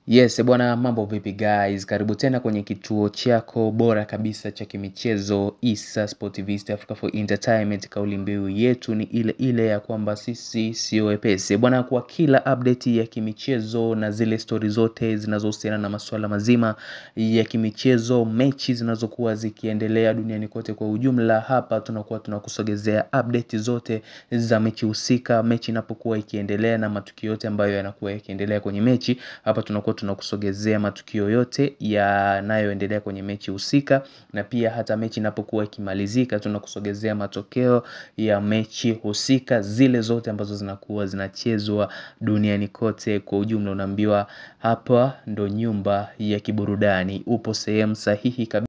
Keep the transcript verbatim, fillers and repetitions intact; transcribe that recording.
Yes, bwana mambo vipi guys, karibu tena kwenye kituo chako bora kabisa cha kimichezo Issa Sport T V East Africa for Entertainment. Kauli mbiu yetu ni ile ile ya kwamba sisi sio wepesi. Bwana, kwa kila update ya kimichezo na zile story zote zinazohusiana na masuala mazima ya kimichezo, mechi zinazokuwa zikiendelea duniani kote kwa ujumla, hapa tunakuwa tunakusogezea update zote za mechi husika, mechi inapokuwa ikiendelea na matukio yote ambayo yanakuwa yakiendelea kwenye mechi. Hapa tunakuwa tunakusogezea matukio yote yanayoendelea kwenye mechi husika, na pia hata mechi inapokuwa ikimalizika tunakusogezea matokeo ya mechi husika zile zote ambazo zinakuwa zinachezwa duniani kote kwa ujumla. Unaambiwa hapa ndo nyumba ya kiburudani, upo sehemu sahihi kabisa.